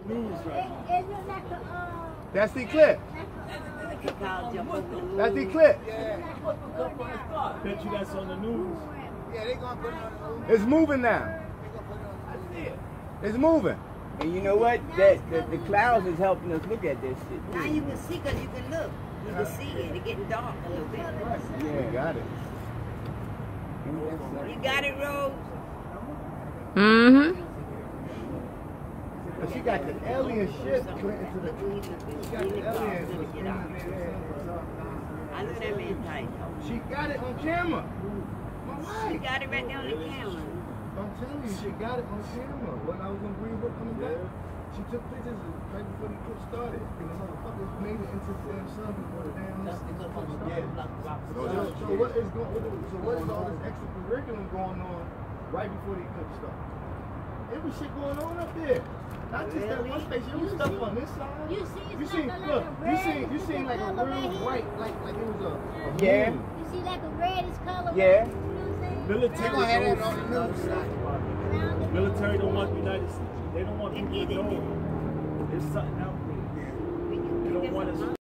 news right now. That's the clip. That's the clip. Bet you that's on the news. Yeah, they gonna put it on the news. It's moving now. I see it. It's moving. And you know what? The clouds is helping us look at this shit. Now you can see because you can look. You can see it. It's getting dark a little bit. Yeah, got it. You got it, Rose? Mm-hmm. But she got the alien shit into the. She got the alien. I know that man tight. She got it on camera. She got it right there on the camera. I'm telling you, she got it on camera. When I was in Greenwood coming back, she took pictures right before the clip started. And the motherfuckers made it into the damn sun before the damn started. So what is all this extra curriculum going on right before the clip started? There was shit going on up there. Not just that one space. You was stuff on this side. You seen like a real white, like it was a yeah. You see like a reddish color. Yeah. Military don't want the United States. They don't want people to know. There's something out there. They don't want us.